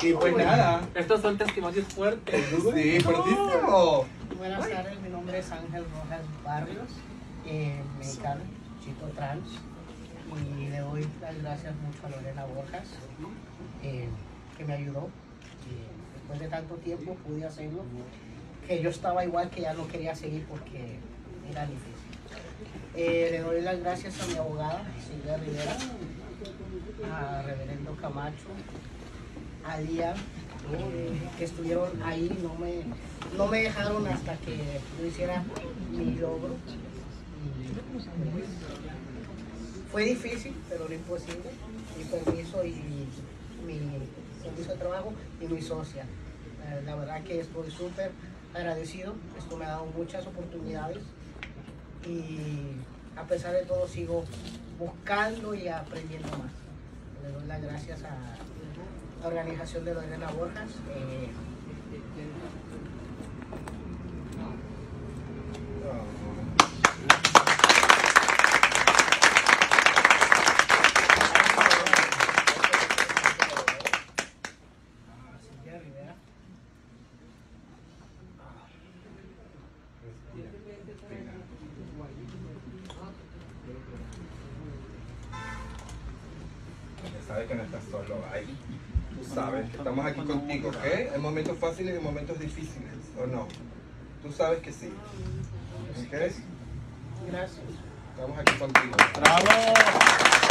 Y pues nada. Estos son testimonios fuertes. Sí, fuertísimo. Buenas tardes, mi nombre es Ángel Rojas Barrios, mexicano, chico trans, y le doy las gracias mucho a Lorena Borjas, que me ayudó. Después de tanto tiempo pude hacerlo, que yo estaba igual, que ya no quería seguir porque era difícil. Le doy las gracias a mi abogada, Silvia Rivera, a Reverendo Camacho, a Lía, que estuvieron ahí, no me dejaron hasta que yo hiciera mi logro. Fue difícil, pero no imposible. Mi permiso y mi permiso de trabajo y mi socia. La verdad que estoy súper agradecido. Esto me ha dado muchas oportunidades y a pesar de todo sigo buscando y aprendiendo más. Le doy las gracias a la organización de Lorena Borjas. Silvia Rivera. Sabes que no estás solo ahí. Tú sabes que estamos aquí contigo, ¿ok? En momentos fáciles y en momentos difíciles, ¿o no? Tú sabes que sí. ¿Ok? Gracias. Estamos aquí contigo. ¡Bravo!